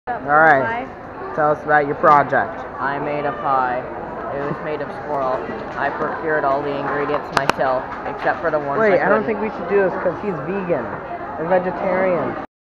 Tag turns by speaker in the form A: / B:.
A: Alright, tell us about your project.
B: I made a pie. It was made of squirrel. I procured all the ingredients myself, except for the ones
A: Wait,
B: I
A: don't
B: couldn't.
A: think we should do this because he's vegan and vegetarian.